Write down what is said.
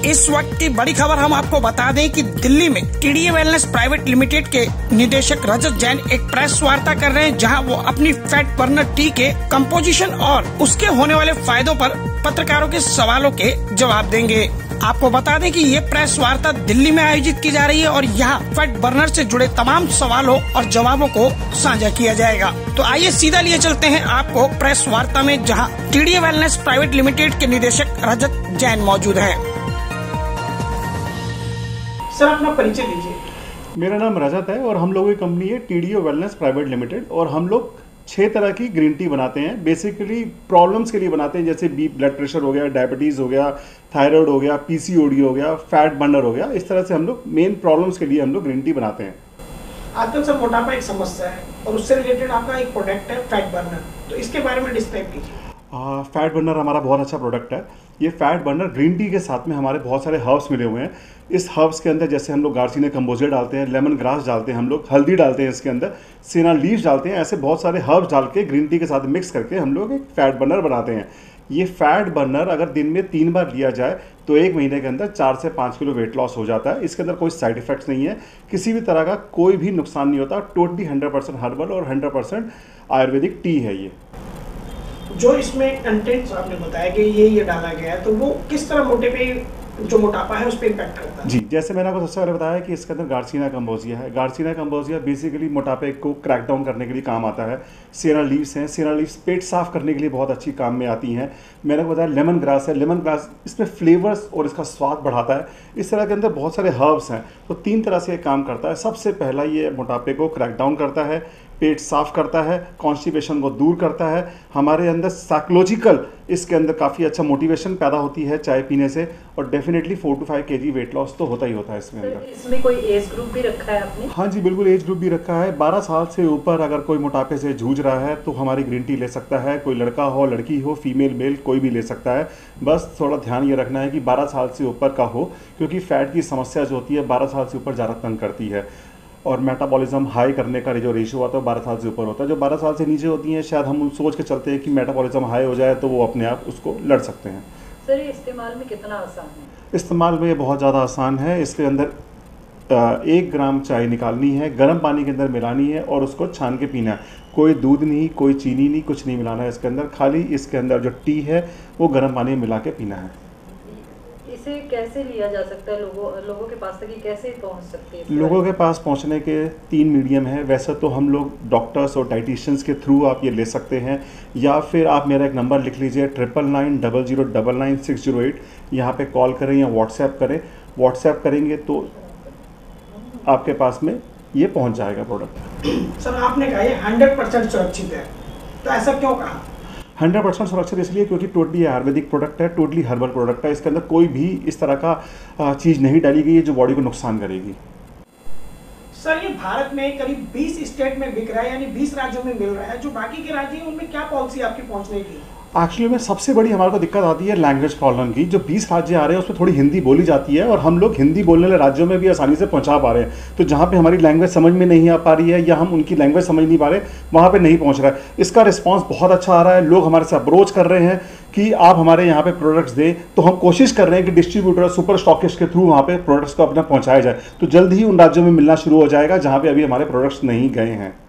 इस वक्त की बड़ी खबर हम आपको बता दें कि दिल्ली में टीडीए वेलनेस प्राइवेट लिमिटेड के निदेशक रजत जैन एक प्रेस वार्ता कर रहे हैं, जहां वो अपनी फैट बर्नर टी के कंपोजिशन और उसके होने वाले फायदों पर पत्रकारों के सवालों के जवाब देंगे। आपको बता दें कि ये प्रेस वार्ता दिल्ली में आयोजित की जा रही है और यहाँ फैट बर्नर से जुड़े तमाम सवालों और जवाबों को साझा किया जाएगा। तो आइए सीधा लिए चलते हैं आपको प्रेस वार्ता में, जहाँ टीडीए वेलनेस प्राइवेट लिमिटेड के निदेशक रजत जैन मौजूद हैं। सर, अपना परिचय दीजिए। मेरा नाम रजत है और हम लोगों की कंपनी है टीडीए वेलनेस प्राइवेट लिमिटेड और हम लोग 6 तरह की ग्रीन टी बनाते हैं। बेसिकली प्रॉब्लम्स के लिए बनाते हैं, जैसे ब्लड प्रेशर हो गया, डायबिटीज़ हो गया, थायराइड हो गया, पीसीओडी हो गया, फैट बर्नर हो गया। इस तरह से हम लोग मेन प्रॉब्लम्स के लिए हम लोग ग्रीन टी बनाते हैं। आजकल सर मोटापा एक समस्या है और उससे रिलेटेड आपका एक प्रोडक्ट है फैट बर्नर, तो इसके बारे में डिस्क्राइब कीजिए। फैट बर्नर हमारा बहुत अच्छा प्रोडक्ट है। ये फैट बर्नर ग्रीन टी के साथ में हमारे बहुत सारे हर्ब्स मिले हुए हैं। इस हर्ब्स के अंदर जैसे हम लोग गार्सिनिया कंबोजिया डालते हैं, लेमन ग्रास डालते हैं, हम लोग हल्दी डालते हैं, इसके अंदर सिना लीव्स डालते हैं। ऐसे बहुत सारे हर्ब्स डाल के ग्रीन टी के साथ मिक्स करके हम लोग एक फैट बर्नर बनाते हैं। ये फैट बर्नर अगर दिन में 3 बार लिया जाए तो 1 महीने के अंदर 4 से 5 किलो वेट लॉस हो जाता है। इसके अंदर कोई साइड इफेक्ट्स नहीं है, किसी भी तरह का कोई भी नुकसान नहीं होता। टोटली 100% हर्बल और 100% आयुर्वेदिक टी है ये। जो इसमें कंटेंट्स आपने बताया कि ये डाला गया है, तो वो किस तरह मोटे पे जो मोटापा है उस पर इम्पैक्ट करता है? जी, जैसे मैंने आपको सबसे पहले बताया कि इसके अंदर गार्सिनिया कंबोजिया है। गार्सिनिया कंबोजिया बेसिकली मोटापे को क्रैक डाउन करने के लिए काम आता है। सिना लीव्स हैं, सिना लीव्स पेट साफ करने के लिए बहुत अच्छी काम में आती हैं। मैंने आपको बताया लेमन ग्रास है, लेमन ग्रास इसमें फ्लेवर्स और इसका स्वाद बढ़ाता है। इस तरह के अंदर बहुत सारे हर्ब्स हैं, तो 3 तरह से ये काम करता है। सबसे पहला ये मोटापे को क्रैक डाउन करता है, पेट साफ करता है, कॉन्स्टिपेशन को दूर करता है। हमारे अंदर साइकोलॉजिकल इसके अंदर काफ़ी अच्छा मोटिवेशन पैदा होती है चाय पीने से, और definitely 4 to 5 kg weight loss तो होता ही होता है इसमें अंदर। इसमें कोई एज ग्रुप भी रखा है आपने? हाँ जी, बिल्कुल एज ग्रुप भी रखा है। 12 साल से ऊपर अगर कोई मोटापे से जूझ रहा है तो हमारी ग्रीन टी ले सकता है। कोई लड़का हो, लड़की हो, फीमेल मेल कोई भी ले सकता है। बस थोड़ा ध्यान ये रखना है कि 12 साल से ऊपर का हो, क्योंकि फैट की समस्या जो होती है 12 साल से ऊपर ज़्यादा तंग करती है। और मेटाबॉलिज्म हाई करने का जो रेशियो आता है 12 साल से ऊपर होता है। जो 12 साल से नीचे होती हैं, शायद हम सोच के चलते हैं कि मेटाबॉलिज्म हाई हो जाए तो वो अपने आप उसको लड़ सकते हैं। सर, ये इस्तेमाल में कितना आसान है? इस्तेमाल में ये बहुत ज़्यादा आसान है। इसके अंदर 1 ग्राम चाय निकालनी है, गर्म पानी के अंदर मिलानी है और उसको छान के पीना है। कोई दूध नहीं, कोई चीनी नहीं, कुछ नहीं मिलाना है इसके अंदर। खाली इसके अंदर जो टी है वो गर्म पानी में मिला के पीना है। इसे कैसे लिया जा सकता है? लोगों के पास तक ये कैसे पहुंच सकती है? लोगों के पास पहुंचने के 3 मीडियम है। वैसे तो हम लोग डॉक्टर्स और डाइटिशियंस के थ्रू आप ये ले सकते हैं, या फिर आप मेरा एक नंबर लिख लीजिए 9990099608। यहाँ पे कॉल करें या व्हाट्सएप करें। व्हाट्सएप करेंगे तो आपके पास में ये पहुँच जाएगा प्रोडक्ट। सर, आपने कहा ये 100% सुरक्षित है, तो ऐसा क्यों कहा? 100% सुरक्षित इसलिए क्योंकि टोटली आयुर्वेदिक प्रोडक्ट है, टोटली हर्बल प्रोडक्ट है। इसके अंदर कोई भी इस तरह का चीज़ नहीं डाली गई है जो बॉडी को नुकसान करेगी। सर, ये भारत में करीब 20 स्टेट में बिक रहा है, यानी 20 राज्यों में मिल रहा है। जो बाकी के राज्य हैं उनमें क्या पॉलिसी आपकी पहुंचने की? एक्चुअली में सबसे बड़ी हमारे को दिक्कत आती है लैंग्वेज प्रॉब्लम की। जो 20 राज्य आ रहे हैं उसमें थोड़ी हिंदी बोली जाती है और हम लोग हिंदी बोलने वाले राज्यों में भी आसानी से पहुंचा पा रहे हैं। तो जहां पे हमारी लैंग्वेज समझ में नहीं आ पा रही है या हम उनकी लैंग्वेज समझ नहीं पा रहे, वहां पे नहीं पहुंच रहा है। इसका रिस्पांस बहुत अच्छा आ रहा है। लोग हमारे से अप्रोच कर रहे हैं कि आप हमारे यहाँ पे प्रोडक्ट्स दें, तो हम कोशिश कर रहे हैं कि डिस्ट्रीब्यूटर, सुपर स्टॉकिस्ट के थ्रू वहाँ पे प्रोडक्ट्स को अपना पहुँचाया जाए। तो जल्द ही उन राज्यों में मिलना शुरू हो जाएगा जहाँ पे अभी हमारे प्रोडक्ट्स नहीं गए हैं।